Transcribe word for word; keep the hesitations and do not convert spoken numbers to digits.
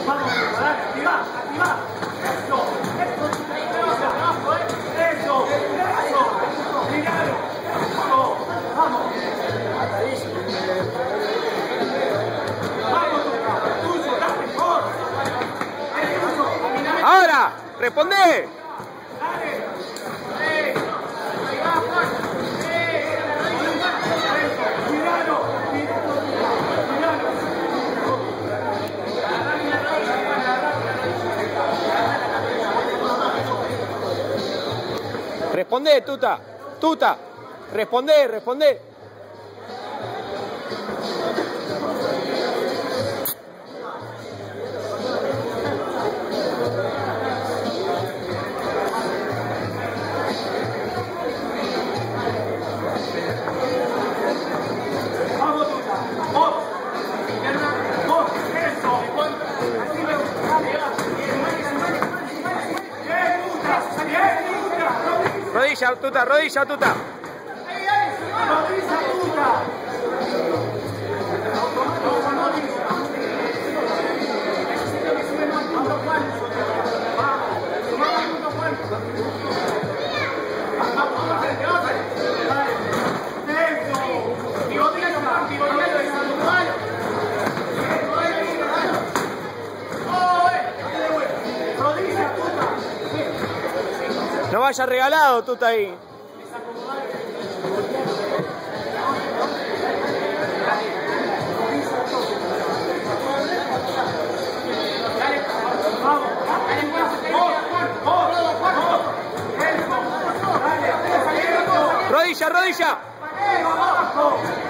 Vamos, dale, activa, activa. Eso, eso. Abajo, eh. Eso, eso. Miralo. Vamos, vamos. Vamos, Tuzo, dale, mejor. Ahora, responde. Dale. Eh, ahí va, Juan. Eh, eso, miralo. Responde, Tuta. Tuta. Responde, responde. Vamos, Tuta. Vos. Vos, eso. Así me gusta. Dale, va. Bien, Tuta. Bien, Tuta. Rodilla, Tuta, rodilla, Tuta. Rodilla, Tuta. No vaya regalado, Tuta, ahí. Rodilla, rodilla. Abajo.